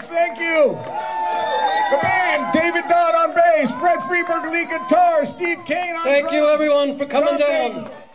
thank you. The band, David Dodd on bass, Fred Freeberg lead guitar, Steve Kane on drums. Thank you everyone for coming down.